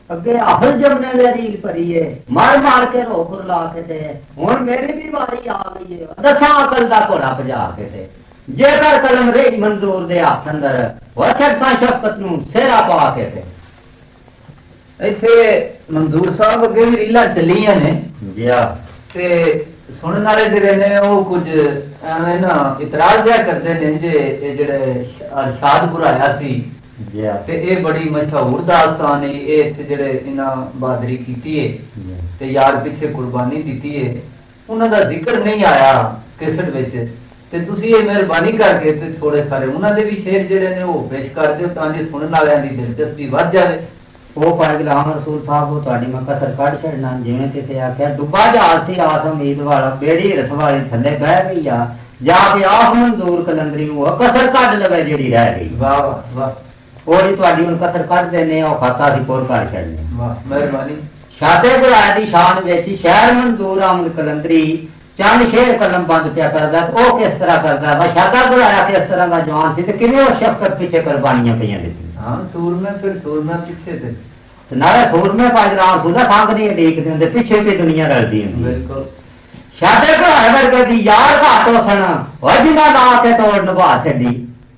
अगे अहल जमने दे रील भरी है, मार मार के रोक रुला के थे। हुण मेरी भी वारी आ गई है, दसा अकल दा घोड़ा भजा के थे। जेकर कलम रही मंजूर दे हाथ अंदर, वो छक्का शफकत नूं सेरा पा के थे। इत्थे मंजूर साहब अगे भी रीलां चलियां ने जी हां, ते सुनने वाले जेह्ड़े ने वो कुछ एवें ना इतराज जिहा करदे ने जे ये जेह्ड़े अरशादपुर आया सी जी हां, ते ये बड़ी मशहूर दास्तान है। ये इत्थे जेह्ड़े इन्हां बहादरी कीती है ते यार पिछे कुर्बानी दित्ती है, उन्हां दा जिक्र नहीं आया कैसेट विच। ते तुसीं ये मेहरबानी करके ते थोड़े सारे उन्हां दे भी शेर जेह्ड़े ने वो पेश कर दिओ तां जे सुनने वालियां दी दिलचस्पी वध जावे। वो पर गुलाम रसूल साहब वो तुहाडी मैं कसर कढ छड़ना। जिवें किसे आख्या डुब्बा जहाज सी आस उम्मीद वाला, बेड़ी रस वाली थल्ले बह गई आ, जाके आख मंजूर कलंदरी वो कसर कढ लवे जेड़ी रह गई। वाह वाह, ओरी तुहाडी हुण कसर कढ देने ओ खाता सी पुर कर छड़ने। वाह मेहरबानी। शादे बुलाए दी शान विच शहर मंजूर अहमद कलंदरी चंद शेर कलम बंद पिया करदा, ओ किस तरह करदा वा शादा बुलाया किस तरह दा जवान सी ते किवें ओ शफकत पीछे कुर्बानियां पईयां दित्ती। हां सूरमे फिर सूरमे पीछे थे नारे सूरमे पाजराम सुदा सांग नहीं देखते होंगे, पीछे भी दुनिया रलती होंगी। बिल्कुल शादे भराए वर्गे दी यार घाटो सन जिन्ना ला के तोड़ निभा छड़ी।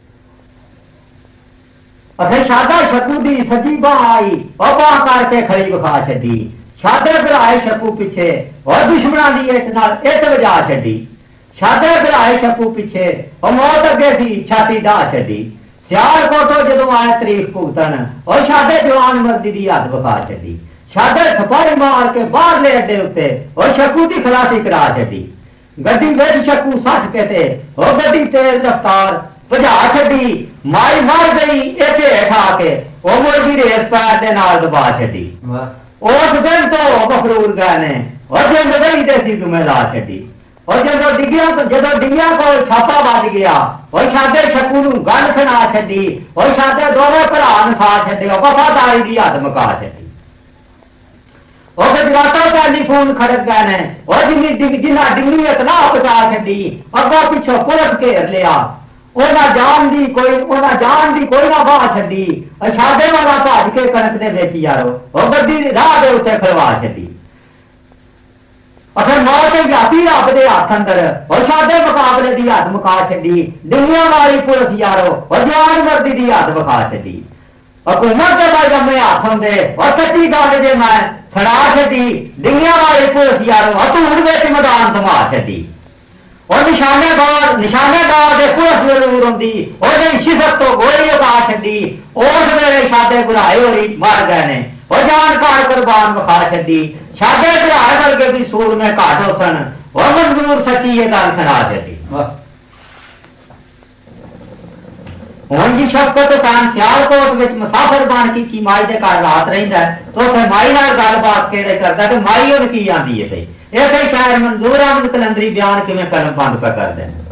अखे शादा शकू दी सजी बाह आई और बाह करके खड़ी विखा छड़ी। शादे भराए शकू पीछे और दुश्मना दी इट नाल इट वजा छड़ी। शादे भराए शकू पीछे और मौत अगे सी छाती ढा छड़ी। सियालकोटो जदों आए तरीक भुगतन और शादे जवान मर्दी दी हद विखा छड़ी। शादे छपाई मार के बाहरले अड्डे उत्ते और शकू दी खलासी करा छड़ी। गड्डी विच शकू सट के ते और गड्डी तेज रफ्तार भजा छड़ी। माई मर गई इथे हेठ आके ओ मुर्गी रेस पैर दे नाल दबा छड़ी। उस दिन तो मफरूर गए ने और जिंद गई ते सी तुम्हें ला छड़ी। और जदों डिग्गिया को छापा बज गया और शादे शकू नूं गल सुना छड़ी और शादे दोवें भरा नसा छड़े और वफादारी दी हद मुका छड़ी। और गुजरातों टेलीफोन खड़क गए ने और जिन्ना डिग्री इतना बचा छड़ी, अगों पिछों पुलिस घेर लिया। ओना जान दी कोई ना बाह छड़ी और शादे वाला भज के कणक दे विच यारो और गड्डी राह दे उत्ते खड़वा छड़ी। अगर मौत जाती रब दे हाथ अंदर और शादे मुकाबले दी हद मुका छड़ी। डिंगियां वाली पुलिस यारो और जवान मर्दी दी हद विखा छड़ी। हुकूमत के बाद जमे हाथ होंदे और सच्ची गल जे मैं छड़ा छड़ी। डिंगियां वाली पुलिस यारो हथूड़ विच मैदान थमा छड़ी। और निशानेबाज दे पुलिस जरूर होंदी और शिफत तो गोली उगा छड़ी। उस वेले शादे बुलाए होरी मर गए ने और जान कार कुर्बान विखा छड़ी। शादे भराए वर्गे भी सूर में घाटो सन और मंजूर सच्ची ये गल सुना छड़ी। हुण जी शफकत सान सियालकोट विच मुसाफिर बन की माई दे घर रात रहिंदा तो उत्थे माई नाल गलबात किहड़े करदा ते माई ओहनूं की आंदी है पई। इसे शायर मंजूर अहमद कलंदरी बयान किवें कलम बंद पे करदे ने।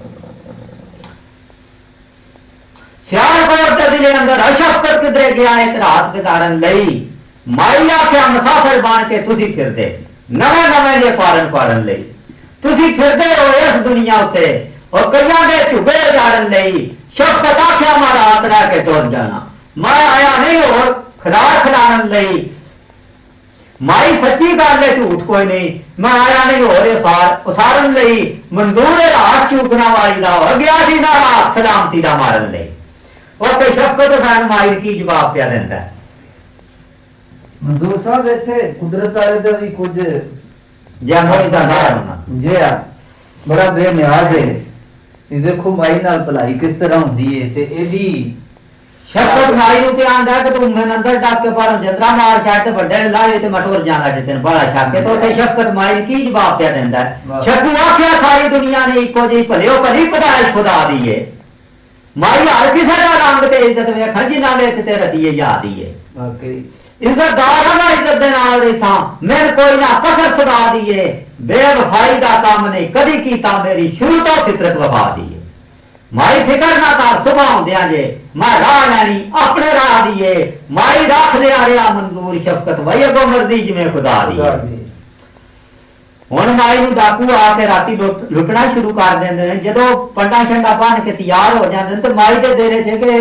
सियालकोट दे जिले अंदर शफकत किधरे गया एक रात गुजारन लई। माई आख्या मुसाफिर बन के तुसी फिरदे नवे जे फारन लई तुसी फिरदे हो इस दुनिया उत्ते और कईयां दे झुगे उजाड़न लई। शफकत आख्या मैं रात रह के तुर जाना, मैं आया नहीं और खिलार खिलारन लई। माई सच्ची गल है झूठ कोई नहीं, मैं आया नहीं हो उसारन लई। मंजूर रात चूकना वाली दा और गया सी ना रात सलामती दा मारन लई। और शफकत हुसैन माई की जवाब पिया देंदा है। मंजूर साहब इत्थे कुदरत वाले दा भी कुछ जानवरी दा होना जी हां बड़ा बेनियाज है। ये देखो माई नाल भलाई किस तरह हुंदी है ते एदी शफकत माई नूं आंदा कि तू मैनूं अंदर डाक के पर जंदरा मार छाड़ ते बड्डे लाए ते मटोर जाना ते तेन बड़ा शक है। तो उत्थे शफकत माई की जवाब पिया देंदा है। शकू आख्या सारी दुनिया ने इको जी भलियो भली पैदाइश खुदा दी है। माई हर किसी दा रंग ते इज्जत वेखण जिन्ना विच ते रतीए याद ही है। वाकई इज्जतदारां दा इज्जत दे नाल रिसां मैन कोई ना कसर सुना दिए। बेवफाई दा काम नहीं कदी कीता मेरी शुरू तो फितरत वफा दी है। माई फिकर ना कर सुबह होंदियां जे मैं राह लैनी अपने राह दिए। माई रख लिया रिया मंजूर शफकत वही अगो मर्जी जिवें खुदा दी। हुण माई नूं डाकू आके राती लुटना शुरू कर देंदे ने। जदों पंडा शंडा बन के तैयार हो जांदे ते माई दे डेरे च कि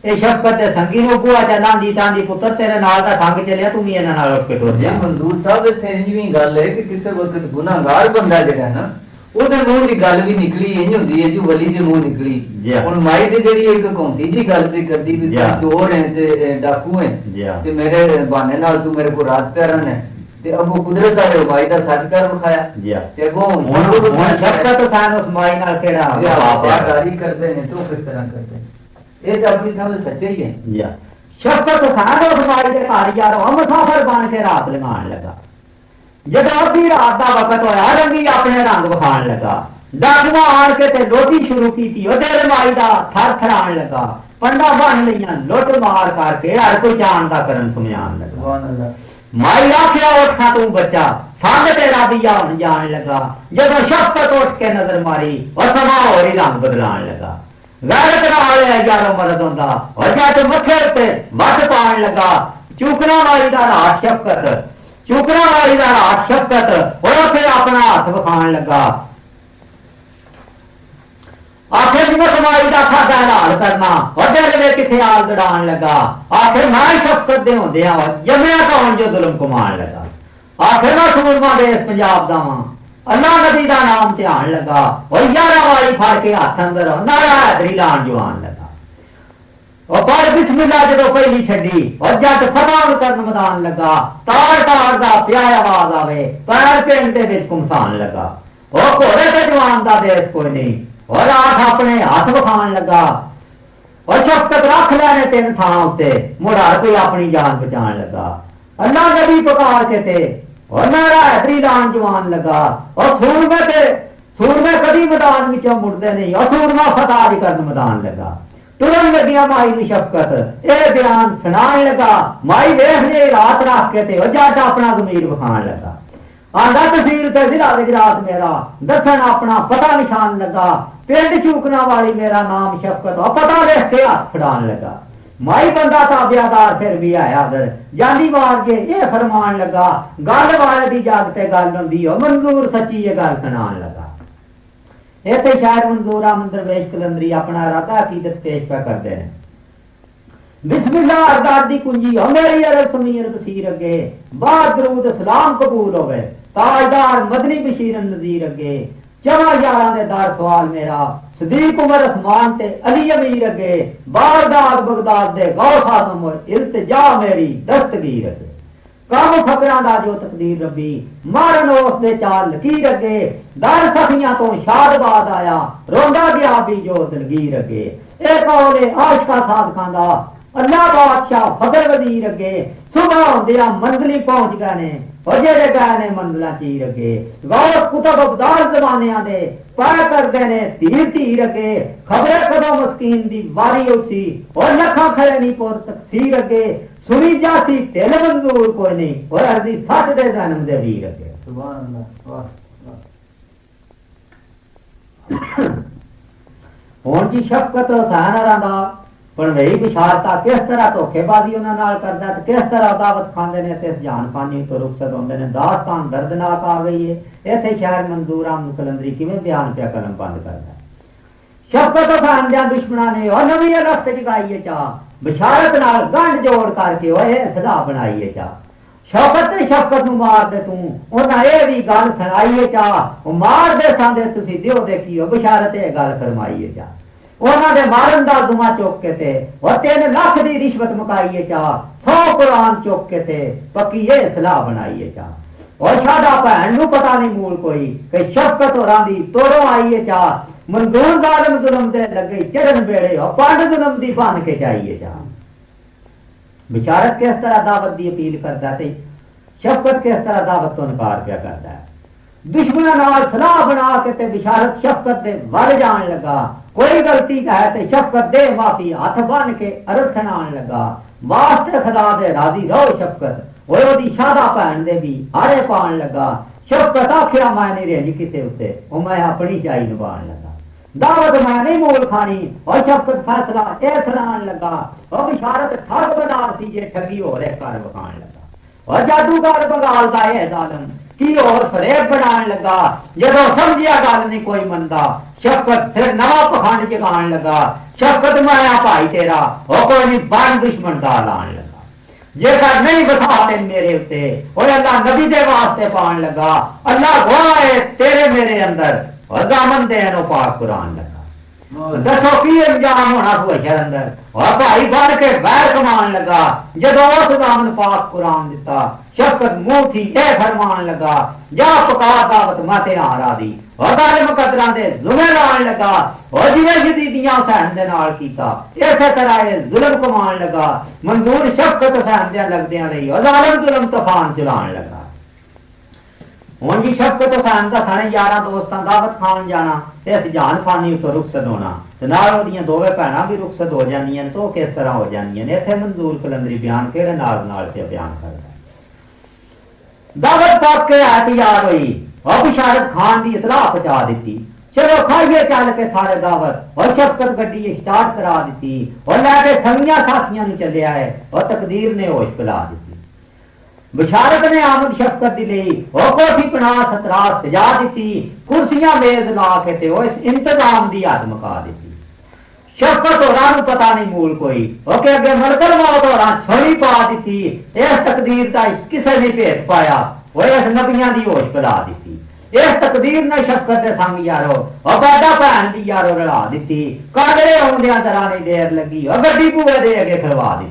ये शफकत दे संगी नु बुआ चलांदी तांदी पुत्र तेरे नाल दा संग चलिया तू भी इन्हां नाल उठ के टुर जा। मंजूर साहब इत्थे इंजवी गल है कि किसी वक्त गुनाहगार बंदा जेड़ा ना ओदे मुंह दी गल भी निकली इंज हुंदी है जो वली दे मुंह निकली। हुण माई दे जेड़ी एक कौंती जी गल भी करदी भी चोर है ते डाकू है ते मेरे बहाने नाल तू मेरे को रात प्यारन है ते अब वो कुदरत वाले माई दा सच कर विखाया ते वो हुन शफकत तो सान उस माई नाल केड़ा वफादारी करदे ने तो किस तरह करदे ये तो अपनी थां सच्चे ही है। शफकत तो सान उस माई दे घर यार मुसाफिर बन के रात लगान लगा। जब अद्धी रात का वक्त होया रंगी अपने रंग विखाण लगा। डाकुआ आन के ते लोटी शुरू की दिल माई का थर थराण लगा। पंडा बन लिया लुट मार करके हर कोई जानदा करन सुमयान लगा। माई आख्या उठा तू बच्चा संग तेरा दिया हुण जान लगा। जब शफकत उठ के नजर मारी और समा हो ही रंग बदलान लगा। गैरत नाल यारों मरद हुंदा और जट मथे ते वट पाण लगा। चूकना माई दा रात शफकत चुकना वाली का हाथ शफकत और फिर अपना हाथ विखाण लगा। आखिर जिम्मत माई का खादा हाल करना और दिल में किथे आल दड़ान लगा। आखिर मैं शफकत दे होंदिया जमया कौन जो जुल्म कमान लगा। आखिर मैं सूरमा देश पंजाब दा वां अल्लाह नबी का नाम ध्यान लगा और यारा वाली फाड़ के हाथ अंदर नारा हैदरी लान जवान लगा। और पर बिस्मिल्लाह जो पहली छड़ी और जट फतान करन मैदान लगा। तार तार दा प्याया आवाज आवे पैर पिंड दे विच घुमसान लगा। और घोड़े ते जवान दा देश कोई नहीं और आठ अपने हाथ विखाण लगा। और शफकत रख लेने तीन थां उत्ते मुड़ हर कोई अपनी जान बचाण लगा। अल्लाह नबी पुकार के ते और नारा हैदरी लान जवान लगा। और सूरमे कदी मैदान विचों मुड़दे नहीं और सूरमा फताह करन मैदान लगा। तुरंत लगिया माई नु शफकत ए बयान सुनान लगा। माई वेख ले रात रख के ते जट अपना जमीर विखाण लगा। आंदा तहसील ते जिला गुजरात मेरा दसन अपना पता निशान लगा। पिंड चूकना वाली मेरा नाम शफकत और पता देख के हाथ फड़ान लगा। माई बंदा ताबियादार फिर भी आया दर जानी मार के ये फरमान लगा। गल वाले दी जागते गल हुंदी और मंजूर सच्ची ये गल सुनान लगा। इतने शायर मंजूर अहमद दरवेश कलंदरी अपना इरादा अकीदत पेश पे करते हैं। बिस्मिल्लाह अरदाद दी कुंजी हो मेरी अरब समीर बसीर अगे बाद दरूद सलाम कबूल होवे ताजदार मदनी बशीर नजीर अगे चवा यारां दे दार सवाल मेरा सदीक उमर उस्मान ते अली अमीर अगे बागदाद बगदाद दे गौस आजम इल्तिजा मेरी दस्तगीर अगे कम फकरां दा जो तकदीर रबी मारन उस दे चाल लकीर अगे दर सखियां तो शादबाद आया रोंदा गया भी जो दलगीर अगे ए कौले आशिका साधकां दा अल्लाह बादशाह फजल वजीर अगे सुबह होंदिया मंजिली पहुंच गए ने और जेड़े गए ने मंजिला चीर अगे गौस कुतब अबदार जमानियां दे पाया करदे ने धीर धीर अगे खबरे कदों मस्कीन दी वारी उठी और लखां खड़े नी पुर तकसीर अगे सुनी जाती तेल मंजूर कोई नहीं और अर्जी सच दे जन्म दे वीर अगे। सुभान अल्लाह वाह हुण जी शफकत हुसैन हरां दा पर वही बिशारता किस तरह धोखेबाजी उन्हां नाल करदा ते किस तरह दावत खांदे ने ते जान पानी तो रुखसत होंदे ने। दास्तान दर्दनाक आ गई है। इत्थे शायर मंजूर अहमद कलंदरी किवें बयान पिया कलम बंद करदा। शफकत हुसैन दे दुश्मनां ने और नवी लफ्ज़ जगाई चा बिशारत नाल गंढ जोड़ करके ओए सदा बनाई है चा शौकत ने शफकत नु मार दे तू उन्हां ए भी गल सुनाई है चा ओ मार दे सांदे तुसी दियो देखियो बिशारत ए गल फरमाई है चा उन्हां दे मारन दा दुआ चुक के ते और 3 लाख दी रिश्वत मुकाई है चा 100 कुरान चुक के ते पक्की ए सलाह बनाई है चा और साडा भैन नु पता नहीं मूल कोई कि शफकत होरां दी तोड़ों आई है चा मंजूर जालिम जुल्म दे लगे चढ़न बेड़े और पंड जुल्म दी बन के चाहिए जा। बिशारत किस तरह दावत दी अपील करता है शफकत किस तरह दावत तो इनकार क्या करता है। दुश्मना नाल सलाह बना के ते बिशारत शफकत दे वल जान लगा। कोई गलती कहे ते शफकत दे माफी हाथ बन के अर्ज सुनान लगा। वास्ते खुदा दे राजी रहो शफकत ओए ओदी शादा भैन दे भी हारे पान लगा। शफकत आखिया मैं नहीं रही किसे उत्ते ओ मैं अपनी चाई निभान लगा। दावत मैं नहीं मूल खानी और शफकत फैसला ए सुनान लगा। और बिशारत ठग बना सी जे ठगी हो रहे कर बखान लगा। और जादूगर बंगाल दा ए जालम की और फरेब बनान लगा। जदों समझिया गल नहीं कोई मंदा शफकत फिर नवा पखंड जगान लगा। शफकत माया भाई तेरा वो कोई नहीं बन दुश्मन का लान लगा जेकर नहीं बसा दे मेरे उत्ते और अल्लाह नबी दे वास्ते पान लगा अल्लाह गवाह है तेरे मेरे अंदर और दामन देनो पाक कुरान लगा दसो की इंजाम होना तू अशर अंदर और भाई बन के बैर कमान लगा जदों उस दामन पाक कुरान दिता शफकत मुंह थी ए फरमान लगा जा पका दावत माते आरा दी और दाले मुकदरां दे जुल्म लान लगा और जिवें यजीदियां हुसैन दे नाल कीता इसे तरह ये जुल्म कमान लगा मंजूर शफकत हुसैन दे लगदियां रही और जालिम जुल्म तूफान चलान लगा हुण जी शफकत हुसैन दा सारे यारां दोस्तां दावत खान जाना ते अस जान फानी उतो रुखसत होना ते नाल ओदियां दोवें भैणां भी रुखसत हो जांदियां ने तो किस तरह हो जांदियां ने इत्थे मंजूर कलंदरी बयान केड़े नाल से बयान करदा दावत पाक के आयत याद हुई और बिशारत खान की इतला पहुंचा दी चलो खाइए चल के सारे दावत और शफकत गड्डी स्टार्ट करा दी और लैके संगियां साथियां चले आए और तकदीर ने होश पिला दी बिशारत ने आमद शफकत दी ली और कोठी पना सतरा सजा दी कुर्सियां मेज ला के ते इस इंतजाम की हद मुका दी शफकत होरां पता नहीं मूल कोई ओके अगे मलकल मौत होरां छड़ी पा दी इस तकदीर का किसी ने भेद पाया वो इस नबियां की होश पिला दी इस तकदीर ने शफकत के संग यारो और बादा भैन की यारो रला दी कागड़े आउंदियां तरह नहीं देर लगी और गड्डी भूए दे अगे खड़वा दी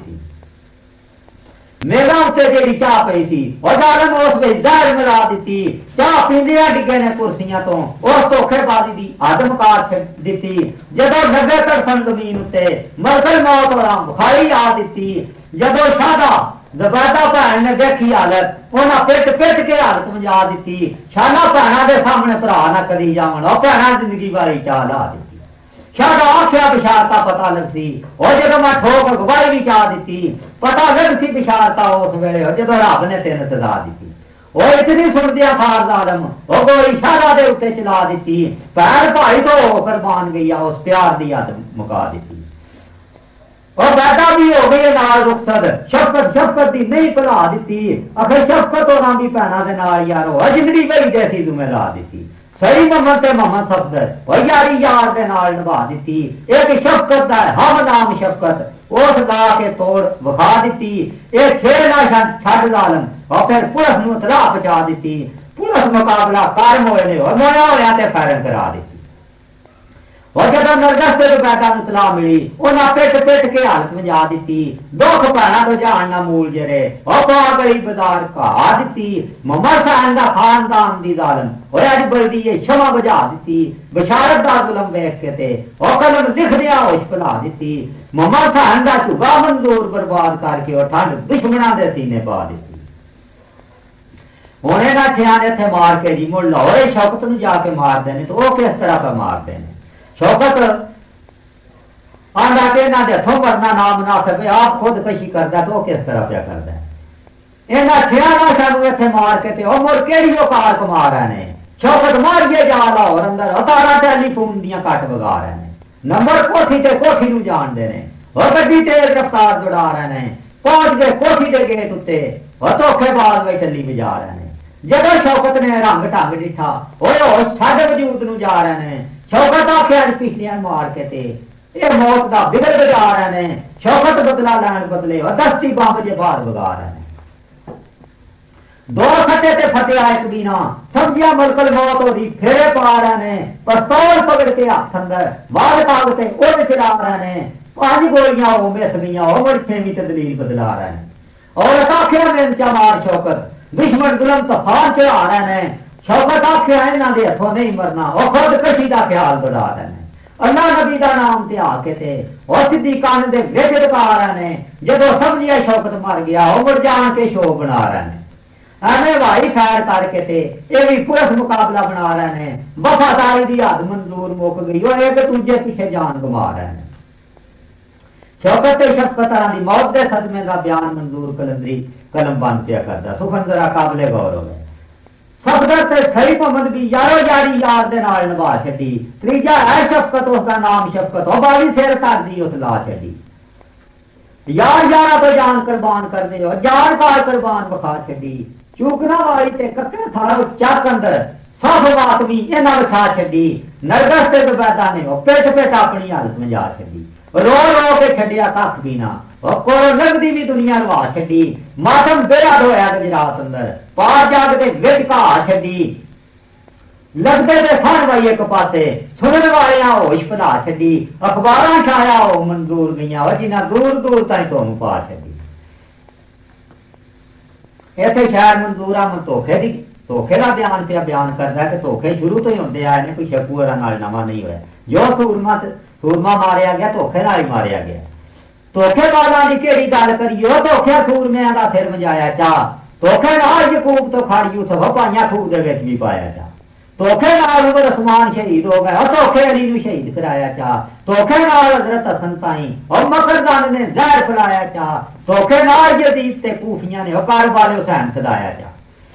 मेरा उत्ते जेड़ी चाह पई सी और जालम उस विच जहर मिला दी चाह पींदियां डिगे ने कुर्सियां तो उस धोखेबाजी दी हद मुका दी जदों 90% जमीन उत्ते मलकल मौत होरां बुखारी आ दी जदों शादा जबादा भैन ने देखी हालत उन्हें पिट पिट के हालत मजा दी शाला भैन के सामने भरा ना करी जावन और भैन जिंदगी बारी चाह ला दी शादा आख्या बिशारता पता लग सी और जदों मैं ठोक गवाही भी चाह दी पता लग सी बिशारता उस वेले जदों रब ने तेन सजा दी और इतनी सुनदिया खार जालम और गोली शादा दे उत्ते चला दी भैन भाई तो होकर मान गई उस प्यार की हद मुका दी और पैदा भी हो गई नाल रुखसत शफकत की नहीं भुला दी आखिर शफकत होना भी भैनों के नाल यारो जिंदगी भरी जैसी तुम्हें ला दी सही मोहम्मद ते मोहम्मद सफदर और यारी यार के नाल निभा दी एक शफकत दा हम नाम शफकत उस ला के तोड़ विखा दी ये छेड़ना छड़ जालम और फिर पुलिस नूं तलाह पहुंचा दी पुलिस मुकाबला कायम होए ने और मोया होया ते फायरिंग करा दी और जब नरगस से पैदा इतला मिली उन्हें पिट पिट के हालत में जा दी दुख भैना तो जानना मूल जरे और पा गई बाजार कहा दी मोहम्मद हुसैन का खानदान दी जालम और अज बल्दी ये क्षमा बुझा दी बिशारत का जुल्म वेख के ते और कलम लिख दिया होश पिला दी मोहम्मद हुसैन का झुगा मंजूर बर्बाद करके और ठंड दुश्मना दे सीने पा दी हुणे ना छियान इत्थे मार के जी मुड़ लाहौर शौकत नूं जाके मार देने तो वो किस तरह पे मार देने शौकत आंदा के ना हथों मरना ना मुनासिब आप खुद कशी करता तो किस तरह क्या करता है इन्हां छियाना सानू इत्थे मार के ते ओ मुड़ केड़ी औकात कमा रहे ने शौकत मारिए जा लाहौर अंदर अतारा टेलीफोन दियां कट वगा रहे ने नंबर कोठी ते कोठी नूं जाणदे ने और गड्डी तेज रफ्तार दौड़ा रहे ने पहुंच गए कोठी के गेट उत्ते और धोखेबाज में टल्ली बजा रहे ने जदों शौकत ने रंग ढंग डिठा ओए होश साडे वजूद नूं जा रहे ने शौकत आखे अज पिछलियां मार के ते ये मौत का बिगड़ बजा रहे ने शौकत बदला लैन बदले और दस्ती बंब जे बाहर बगा रहे ने दो खट्टे ते फटे एक बिना समझिया मलकल मौत हो रही फेरे पा रहे ने पिस्तौल पकड़ के हाथ अंदर वाल कागते उड़ चला रहे ने 5 गोलियां वो मिस गई वो बड़ी छेवीं ते दलील बदला रहे ने और आखिर में मार शौकत दुश्मन जुल्म तूफान चढ़ा रहे ने शौकत आख्या इन्हां दे हथों नहीं मरना और खुद कशी का ख्याल बढ़ा रहे हैं अल्लाह नबी का नाम ते आके थे और सिद्धी कान दे विच लगा रहे हैं जदों समझिया शौकत मर गया वो मुड़ जान के शो बना रहे हैं एवं भाई खैर करके थे ये भी पुलिस मुकाबला बना रहे हैं वफादारी की हद मंजूर मुक गई और एक दूजे पीछे जान गवा रहे हैं शौकत ते शफकत की मौत के सदमे का बयान मंजूर कलंदरी कलम बन पिया करता सुखन जरा काबले गौरव है सफदर ते सही मोहम्मद भी यारो यारी यार दे नाल निभा छड्डी त्रीजा है शफकत उसका नाम शफकत ओ बाली सिर कर दी उस ला छड्डी यार यारा तो जान कुर्बान कर दे और जान का कुर्बान बखा छड्डी चूकना वाली ते कक्के थारा चक अंदर सब बात भी इन्हां विखा छड्डी नरगस ते जुबैदा ने ओ पेट पेट अपनी हालत में जा छड्डी रो रो के छड़िया कख भी ना और कोरो लगदी भी दुनिया रवा छड़ी मातम बेहद होया गुजरात अंदर पा जाग के विच घा छड़ी लगदे ते सन भाई एक पासे सुनने वाले होश भुला छड़ी अखबारां छाया हो मंजूर गईयां और जिन्हां दूर दूर ताईं तुहानू पा छड़ी इत्थे शायद मंजूर अहमद धोखे का बयान पे बयान करता है कि धोखे शुरू तो ही होंदे आए ने कोई शक्कू नाल नवा नहीं होया जो सूरमा मारिया गया धोखे नाल ही मारिया गया धोखेबाजां दी केड़ी गल करियो धोखे सूरमियां दा सिर वजाया चा धोखे नाल यकूब तो खड़ यूसुफ पाइयां खूह दे विच भी पाया चा धोखे नाल उमर उस्मान शहीद हो गए और धोखे अली नूं शहीद कराया चा धोखे नाल हजरत हसन ताई और मकरदान ने जहर पिलाया चा धोखे नाल यजीद ते कूफियां ने करबला हुसैन सदाया चा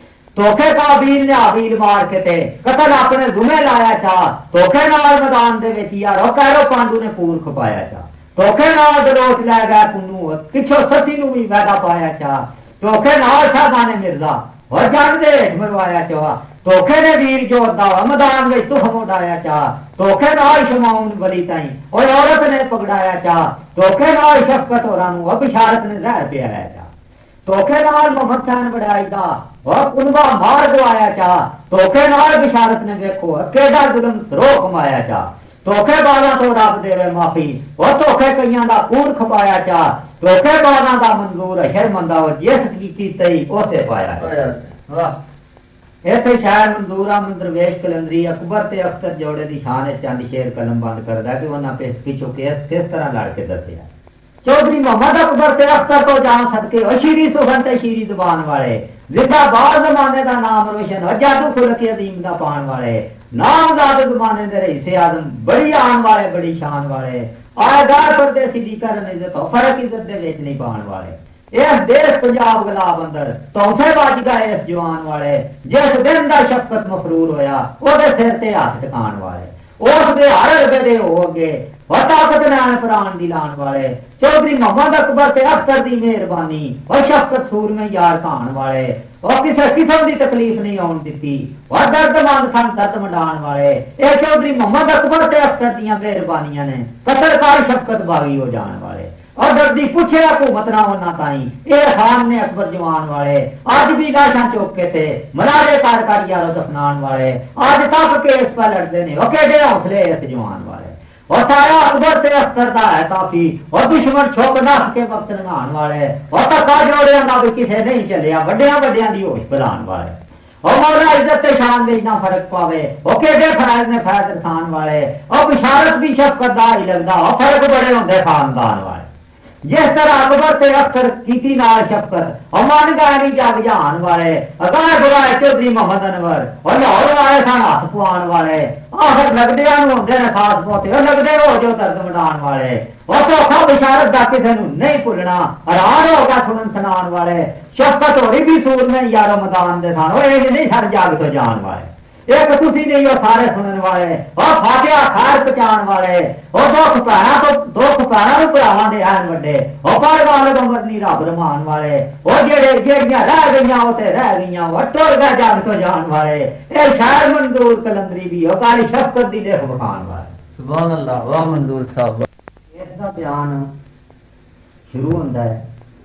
धोखे काबील ने हाबील मार के ते कतल अपने जुमे लाया चा धोखे नाल मैदान दे विच यार कैरो पांडू ने पूर खपाया चा धोखे नाल दरोच लै गया पुन्नू पिछो ससी नूं भी वैदा पाया चा धोखे नाल शाहबाने मिर्जा और जंग दे हेठ मरवाया चा धोखे ने वीर जोधा मैदान में तुहम उड़ाया चा धोखे नाल शमाउन वली ताई और औरत ने पकड़ाया चा धोखे नाल शफकत होरां नूं और बिशारत ने जहर पियाया चा धोखे नाल मोहम्मद हुसैन बड़ाई दा और कुनबा मार गवाया चा धोखे नाल बिशारत ने देखो केड़ा जुल्म रोह कमाया चा धोखेबाजां तो रब देवे माफी और धोखे कईयां दा खून खपाया चा धोखेबाजां दा मंजूर है शर्मंदा और जिस कीती उसे पाया वाह इत्थे शायर मंजूर अहमद दरवेश कलंदरी अकबर ते अख्तर जोड़े दी शान चंद शेर कलम बंद करदा कि उन्हां पिछो केस किस तरह लड़ के दसिया चौधरी मोहम्मद अकबर ते अख्तर तो जान सदके अशीरी सुखन ते शीरी जुबान वाले जिदा बार जमाने दा नाम रोशन और जादू खुलक अदीम दा पान वाले नामदाद जमाने दे रईसे आजम बड़ी आन वाले बड़ी शान वाले आयदार परदेसी दी करन इज्जत फर्क इज्जत दे विच नहीं पान वाले इस देश पंजाब गुलाब अंदर तौथे बज गए इस जवान वाले जिस दिन दा शफकत मफरूर होया ओदे सिर ते हाथ टिकाण वाले उस दे हर रबे दे हो अगे और ताकत नाल प्राण दी लाण वाले चौधरी मोहम्मद अकबर ते अख्तर दी मेहरबानी और शफकत सूर में यार खान वाले और किसी किस्म की तकलीफ नहीं आउण दित्ती और दर्दमंद सन दर्द मंडाण वाले ये चौधरी मोहम्मद अकबर ते अख्तर दीयां मेहरबानियां ने कतरकार शफकत बागी हो जाण वाले और दर्दी पूछे हुकूमत ना होना ताई ए खान ने अकबर जवान वाले आज भी लाशां चुक के थे मलारे कर यारो दफनान वाले आज तक केस पर लड़ते ने केडे हौसले इस जवान वाले और सारा अकबर ते अख्तर दा है काफी और दुश्मन छुप नस के वक्त लंघाण वाले और धक्का जोड़ियां दा भी किसे नहीं चलिया वड्डियां दी होश भुलाण वाले और मौला इज्जत ते शान में इतना फर्क पावे और केडे फराज ने फैज रसान वाले और बिशारत भी शफकत दा ही लगदा और फर्क बड़े होंदे खानदान वाले जिस तरह अकबर ते अख्तर कीती नाल शफकत और मन गायनी जग जहान वाले अगाए बुलाए चौधरी मोहम्मद अनवर और लाहौर वाले सन हाथ पुआण वाले आखिर लगदियां नूं हुंदे ने खास पोते और लगदे हो जो दर्द मडाण वाले और धोखा बिशारत दा किसे नूं नहीं भुलना हैरान होगा सुनन सुनाण वाले शफकत होरी भी सूर में यारो मैदान दे सन ओए नहीं सर जाग तो जान वाले एक तुसी नहीं हो सारे सुनने वाले और फाटिया खैर पहचान वाले और दुख भैणा नूं भरावां दे ऐन वड्डे और पर वाले तो मरनी रब रमान वाले और जेड़ियां रह गईयां वो ते रह गईयां और टुर गए जग तो जान वाले ए शायर मंजूर कलंदरी भी और काली शफकत दी लेख बखान वाले सुभान अल्लाह वाह मंजूर साहब इसदा बयान शुरू हुंदा है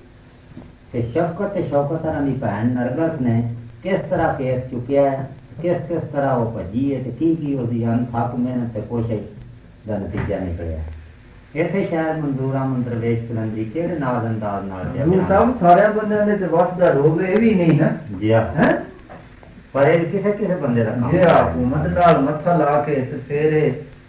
कि शफकत ते शौकत दी भैन नरगस ने किस तरह केस चुकिया है किस किस तरह वो भजी है की उसकी अनथक मेहनत से कोशिश का नतीजा निकलिया इत्थे शायद मंजूर अहमद दरवेश कलंदरी केड़े नाज अंदाज नाल सब सारे बंदे दे वस दा रोग ये भी नहीं ना जी हां पर ये किसे किसे बंदे दा काम ये हुकूमत नाल मत्था ला के ते फिर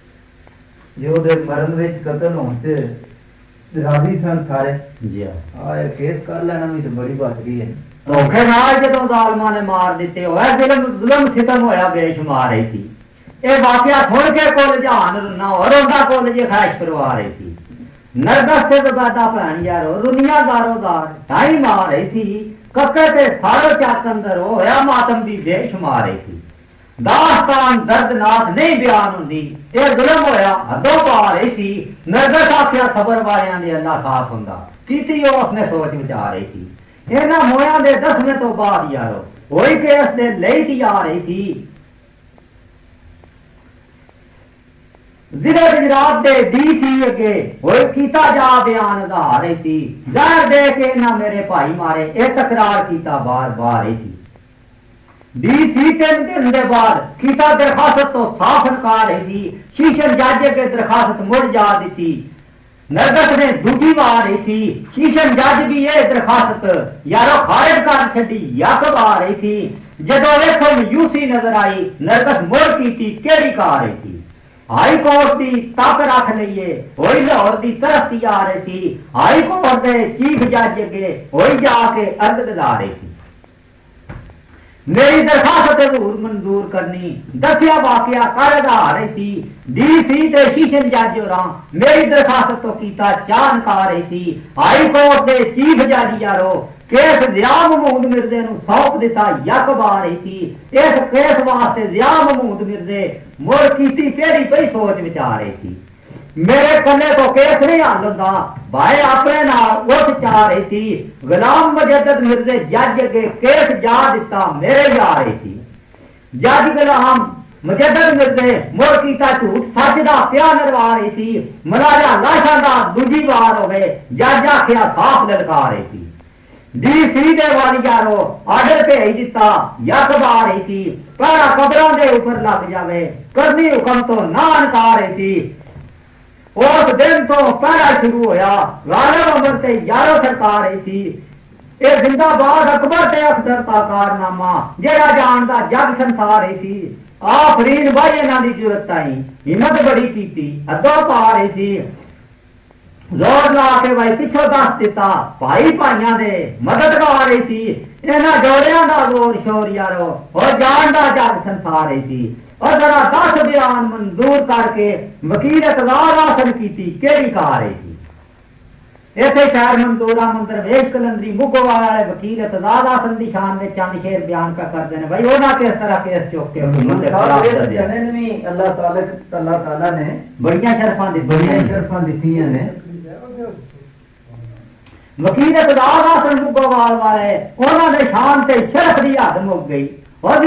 जो दे मरण विच कत्ल होण ते राजी सन सारे जी हां आ केस कर लेना भी तो बड़ी बात है धोखे नाल जदों जालमां ने मार दिते होया जुल्म सितम होया बेशुमार ही थी ये वाकया सुन के कुल जहान रुना और रोंदा कुल जी खैश करवा रही थी नरगस से बदा भैन यारो रुनिया दारोदार ढाई मार रही थी कक्के ते सारो चक अंदर होया मातम दी बेशुमार रही थी दास्तान दर्दनाक नहीं बयान हुंदी ये जुल्म होया हदों पार रही थी नरगस आख्या खबर वालियां दे अल्लाह साफ हुंदा कीती वो अपने सोच विचार रही थी इन्हां मोया दे 10वें तो बाद यारो वही केस दे लई दी आ रही थी जिले गुजरात दे DC अगे होए कीता जा बयान आधार सी जहर दे के ना मेरे भाई मारे एक तकरार कीता बार बार सी DC 3 दिन के बाद कीता दरखास्त तो साफ इनकार सी शीशन जज के दरखास्त मुड़ जा दी नरगस ने दूजी बार सी शीशन जज भी ये दरखास्त यारो खारिज कर छड़ी यक बार सी जदों वेखो यूसी नजर आई नरगस मुड़ की केड़ी कार सी हाई कोर्ट की तक रख लीए होई लाहौर की तरफ आ रही थी हाई कोर्ट के चीफ जज अगे होई जाके अर्ज लगा रही थी मेरी दरखास्त जरूर मंजूर करनी दसिया वाकया कर रही थी DC ते शीशन जज होरा मेरी दरखास्त तो कीता चाह नकार रही थी हाई कोर्ट के चीफ जज यारो केस जिया महमूद मिर्जे नु सौंप दिता यक बार रही थी इस केस वास्ते जिया महमूद मिर्जे मुड़ कीती केड़ी पई सोच विचार रही थी मेरे कन्ने तो केस नहीं हल होंदा भाई अपने नाल उठ चा रही थी गुलाम मुजद्दद मिर्जे जज अगे केस जा दिता मेरे जा रही थी जज गुलाम मुजद्दद मिर्जे मुड़ कीता झूठ सच दा प्या नरवा रही थी मलाजा लाशा दा दूजी बार हो गए जज आखिया साफ ललका रही थी DC दे वाली यारो आर्डर भेज दिता यक बार रही थी पहला कब्रों के ऊपर लग जावे करनी हुक्म तो ना इनकार रही थी उस दिन तो पहला शुरू होया गालिब अमर से यारो सरकार रही थी ये जिंदाबाद अकबर ते अफसर का कारनामा जेड़ा जानदा जग संसार रही थी आफरीन भाई इन्हां दी जरूरत आई हिम्मत बड़ी की अदो पा रही थी जोर ला के भाई पिछो दस दिता भाई भाइयों दे मदद कर रही थी इन्हां जोड़ियां दा जोर शोर यारो और जानदा जग संसार रही थी और जरा 10 बयान मंजूर करके वकील इतजार हासिल की केड़ी कार रही थी इथे शहर मंदूरा मंदिर वेश कलंदरी मुगोवाल वाले वकील इतजार हासिल दी शान में चंद शेर बयान का करते हैं भाई ओना किस तरह केस चुक के हुकूमत दे खिलाफ अल्लाह ताला ने बड़ियां शरफां दित्तियां ने वकील इतजार हासिल मुगोवाल वाले उन्होंने शान से शरफ दी हद मुक गई और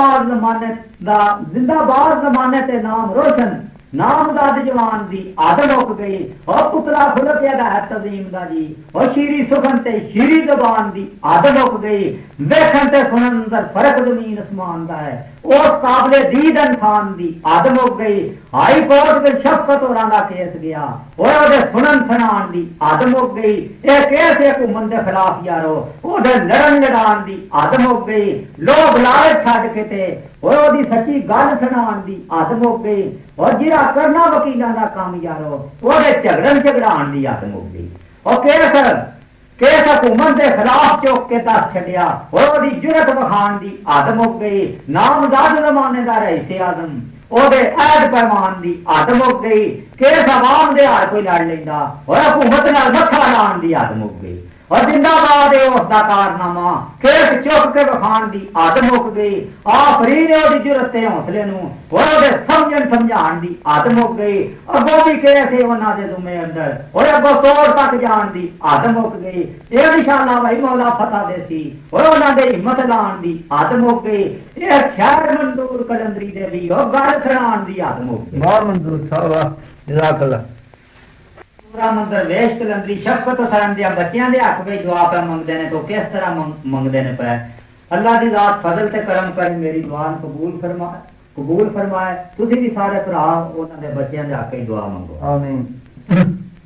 जिंदाबाद जमाने ते नाम रोशन नामदाद जवान दी आदम मुक गई और पुतला खुल पिया है तजीम दा जी और शीरी सुखन ते शीरी जबान दी आदम मुक गई देखन ते सुनन अंदर फर्क जमीन आसमान दा है उस काबले दीद इंसान दी आदम मुक गई हाई कोर्ट में शफकत होरां दा केस गया और ओदे सुनन सुनान दी आदम मुक गई एक केस एक हुकूमत दे खिलाफ यारो ओदे लड़न लड़ान दी आदम मुक गई लोग लालच छड्ड के ते और ओदी सच्ची गल सुनान दी आदम मुक गई और जिहड़ा करना वकीलां दा काम यारो ओदे झगड़न झगड़ाण दी आदम मुक गई और केस हुकूमत के खिलाफ चौक के दस छड़िया और ओदी जुरत बखान दी आदम मुक गई नामदाद जमाने दा रईसे आजम ओदे ऐद पैमान दी आदम मुक गई केस आवाम दे हार कोई लड़ लेंदा और हुकूमत नाल मत्था लाण दी आदम मुक गई और जिंदाबाद है उसका कारनामा केस चुक के बखान दी आदम मुक गई आफरीन ने ओदी जुरत ते हौसले नूं और ओदे समझण समझाण दी आदम मुक गई अगों भी केस है उन्हां दे जुम्मे अंदर और अगों तोड़ तक जाण दी आदम मुक गई ये इंशाअल्लाह भाई मौला फता देसी और उन्हां दे हिम्मत लाण दी आदम मुक गई ये शहर मंजूर कलंदरी दे भी और गल सुनाण दी आदम मुक गई बहुत मंजूर साहब जज़ाकल्लाह मंदिर वेश कलंदरी शफकत हुसैन दिया बच्चियां दे हक में दुआ पे मंगदे ने तो किस तरह मंगदे ने पे अल्लाह दी जात फजल ते करम करे मेरी दुआ कबूल फरमाए तुसी भी सारे भरा उन्हां दे बच्चियां दे हक में दुआ मंगो आमीन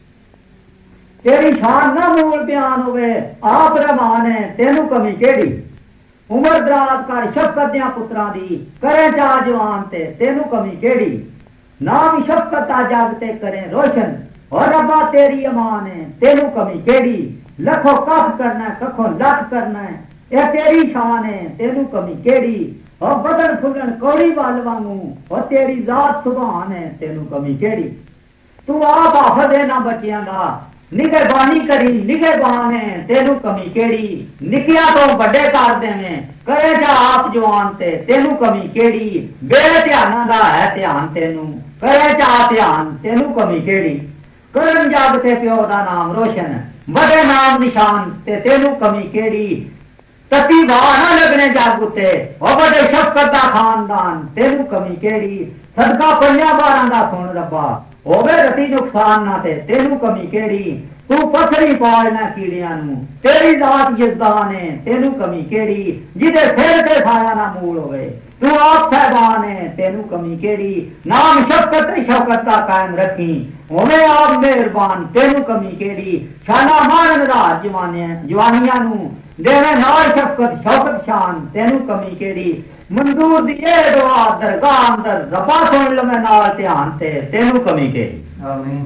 तेरी शान ना मूल बयान होवे आप रहमान है तेनू कमी केड़ी उमर दराज कर शफकत दियां पुत्रां दी करे चा जवान ते तेनू कमी केड़ी नाम शफकत आ जागते करें रोशन और रब्बा तेरी अमान है तेनू कमी केड़ी लखो कख करना कखो लख करना ये तेरी शान है तेनू कमी केड़ी और बदन फुलन कौड़ी वाल वांगू और तेरी जात सुभान है तेनू कमी केड़ी तू आप आफत है ना बच्चियां दा निगहबानी करी निगहबान है तेनू कमी केड़ी निकिया तो बड़े कर देवे करे जा आप जवान ते तेनू कमी केड़ी बेध्याना दा है ध्यान तेनू करे जा ध्यान तेनू कमी केड़ी करन जागते प्यो दा नाम रोशन बड़े नाम निशान ते तेनू कमी केड़ी तती वाह ना लगने जाग उत्ते ओ बड़े शफकत दा खानदान तेनू कमी केड़ी सदका पंजा बारां दा सुन रब्बा होवे रती नुकसान ना ते तेनू कमी केड़ी तू पथरी पालना कीड़ियां नू तेरी जात यज़दान है तेनू कमी केड़ी जिदे सिर ते साया ना मूल होवे तू आप साहबान है तेनू कमी केड़ी नाम शफकत दा कायम रखी होवे आप मेहरबान तेनू कमी केड़ी शाना मारन दा जवानियां नू देवे नाल शफकत शान तेनू कमी केड़ी मंजूर दी ए दुआ दरगाह अंदर रब्बा सुन लवे नाल ध्यान ते तेनू कमी केड़ी आमीन।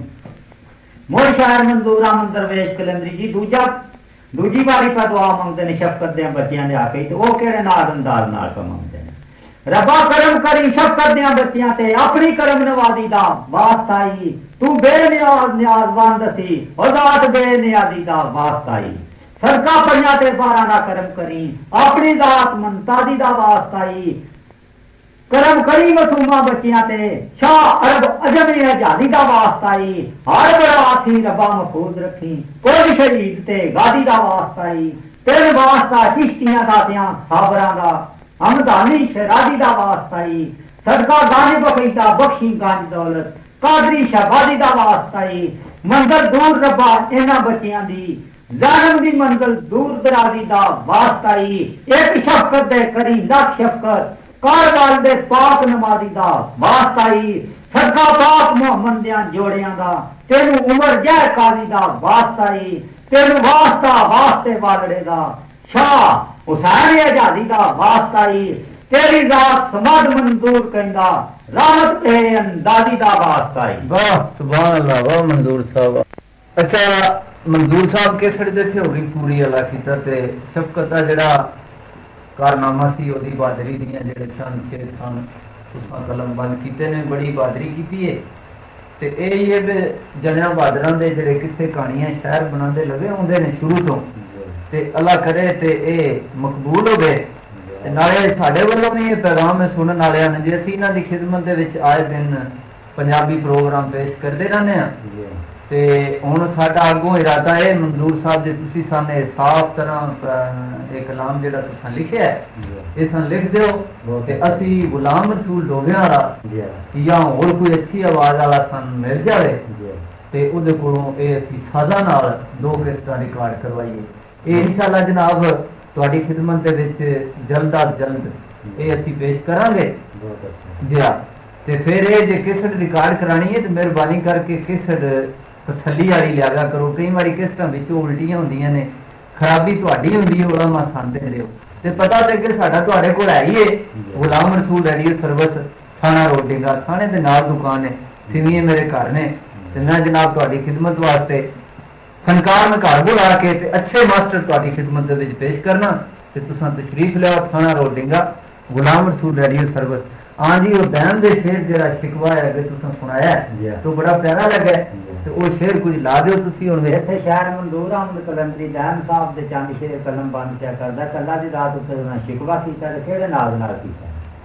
मोर शायर मंजूर अहमद दरवेश कलंदरी जी दूजी बारी पर दुआ मंगते ने शफकत दे बच्चियां दे आके ते ओ केड़े नाल अंदाज नाल मंगते ने रब्बा करम करी शफकत दे बच्चियां ते अपनी करम नवाजी दा वास्ता आई तू बेनियाज सी ओ जात बेनियाजी दा वास्ता आई सरका पड़िया ते बारा दा करम करी अपनी जात मनतादी दा वास्ता आई करम करी मसूमा बच्चियां ते शाह अरब अजमी आजादी दा वास्ता आई हर बड़ा थी रब्बा महफूज रखी कोई शहीद ते गादी दा वास्ता आई तेरे वास्ता चिश्तियां दातियां साबरां दा हमदानी शरादी दा वास्ता आई सदका गाने बखीदा बख्शी गंज दौलत कादरी शहबादी दा वास्ता आई मंजिल दूर रब्बा इन्हां बच्चियां दी जाहम दी मंजिल दूर दराजी दा वास्ता आई एक शफकत दे करी लख शफकत कारवाल दे पाक नमाजी दा वास्ता आई सदका पाक मोहम्मद दियां जोड़ियां दा तेनू उमर जय काजी दा वास्ता आई तेनू वास्ता वास्ते वालड़े दा शाह हुसैन आजादी दा वास्ता आई तेरी जात समाद मंजूर कहंदा रहमत ते अंदाजी दा वास्ता आई। वाह सुभान अल्लाह वाह मंजूर साहब। अच्छा मंजूर साहब केसड़ दे थे होगी पूरी अल्लाह कीता ते शफकत दा जेड़ा कारनामा सी ओदी बहादरी दियां जेड़े सन शेर सन उसका कलम बंद कीते ने बड़ी बहादरी कीती है ते ये जनिया बहादरां दे जेड़े किस्से कहानियां शायर बनांदे लगे होंदे ने शुरू तो ते अल्लाह करे ते ए मकबूल हो गए ते नाले साडे वल्लों भी ये पैगाम सुनन वाले ने जे असीं इन्हां दी खिदमत दे विच आए दिन पंजाबी प्रोग्राम पेश करते रहने ते हुण साडा अगों इरादा है मंजूर साहब जे तुसीं सामने साफ तरह एक कलाम जेड़ा तुसां लिखिआ है इस लिख दिओ ते असीं गुलाम रसूल डोबियां वाला या होर कोई अच्छी आवाज वाला सन मिल जाए ते उहदे कोलों ए असीं सादा नाल दो किस्तां रिकॉर्ड करवाइए ए इंशाअल्लाह जनाब तुहाडी खिदमत दे विच जल्द अज जल्द ए असीं पेश करांगे जी हां ते फिर ये जे किसट रिकॉर्ड करानी है तो मेहरबानी करके किसट तसल्ली वाली लिया करो कई बारी किस्टां विच उल्टियां होंदियां ने खराबी तुहाडी हुंदी है उलमा सुनदे रहो ते पता लगे साडा तुहाडे कोल है ही है गुलाम रसूल रेडियो सर्विस थाना रोडिंगा थाने दे नाल दुकान है सिविए मेरे घर ने ते मैं जनाब तुहाडी खिदमत वास्ते फनकार में घर बुला के ते अच्छे मास्टर तुहाडी खिदमत दे विच पेश करना ते तुसां तशरीफ लियाओ थाना रोडिंगा गुलाम रसूल रेडियो सर्विस। हाँ जी वो बैन दे शेर जेड़ा शिकवा है अगर तुसां सुनाया तो बड़ा प्यारा लगा तो वो शेर कुछ ला दिओ तुसीं हुण इत्थे शायर मंजूर अहमद कलंदरी दैन साहब दे चंद शेर कलम बंद क्या करदा कल्ला दी रात उत्ते उन्हां शिकवा कीता ते किहड़े नाल कीता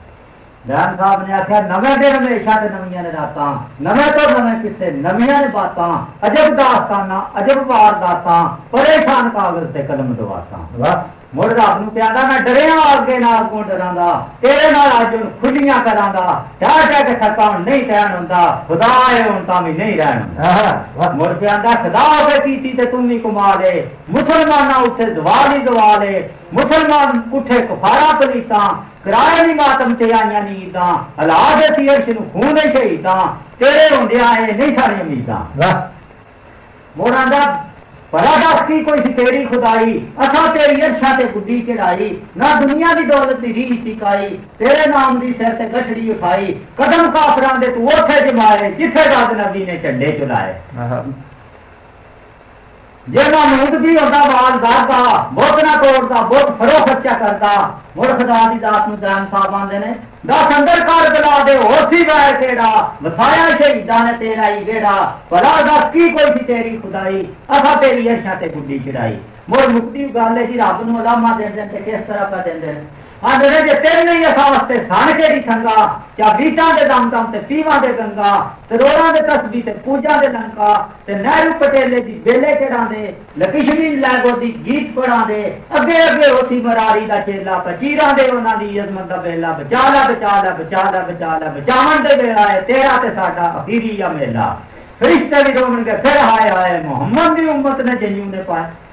दैन साहब ने आख्या नवे दिन हमेशा ते नवियां ने रातां नवे तो नवे किस्से नवियां ने बातां अजब दास्ताना अजब वारदातां परेशान कागज ते कलम दवातां वाह मुड़ रब नूं प्यादा मैं डरिया अगे ना अगों डरांदा तेरे नाल अज खुलियां करांगा ठहर ठहर के थका नहीं टहन हुंदा खुदा है हुण तां भी नहीं रहना मुड़ प्यादा खुदा होवे कीती ते तुम ही कुमा दे मुसलमाना उठे जवाल ही जवाल है मुसलमान उठे कुफारा पलीतां कराए नी मातम ते आईयां नीतां हला दे सी अर्श नूं खून शहीदां तेरे हुंदियां है नहीं सारी उम्मीदां मुड़ आंदा भला दस की कोई तेरी खुदाई असा तेरी अर्शा ते गुड्डी चढ़ाई ना दुनिया की दौलत की रीह सिकाई तेरे नाम की सिर ते गठड़ी उठाई कदम काफरां दे तू ओथे जमाए जिथे दस नबी ने झंडे चलाए जे महमूद भी होंदा वाल दादा बहुत ना तोड़दा बहुत फरो खर्चा करदा मुड़ खुदा दी जात नूं दैन साहब आंदे ने दस अंदर कर गला दे होसी वै केड़ा वसाया शहीदां ने तेरा ही बेड़ा भला दस की कोई सी तेरी खुदाई असा तेरी अर्शां ते गुड्डी चढ़ाई मुड़ मुक्ति गल है जी रब नूं अलामा देंदे ते किस तरह का देंदे आंदे जे तेन नहीं असा वास्ते सन के दी संगा चा बीटा दे दम दम ते पीवा दे गंगा ते रोड़ा दे तस्बी ते पूजा दे लंका ते नेहरू पटेले दी बेले चढ़ा दे लक्ष्मी लागो दी गीत पढ़ा दे अगे अगे होसी मरारी दा चेला पचीरा दे उन्हां दी अजमत दा बेला बचाला बचाला बचाला बचाला बचावन दे वेला है तेरा ते साडा अखीरी या मेला फरिश्ते भी रोवन के फिर हाय हाय मोहम्मद दी उम्मत ने जन्नू ने पाए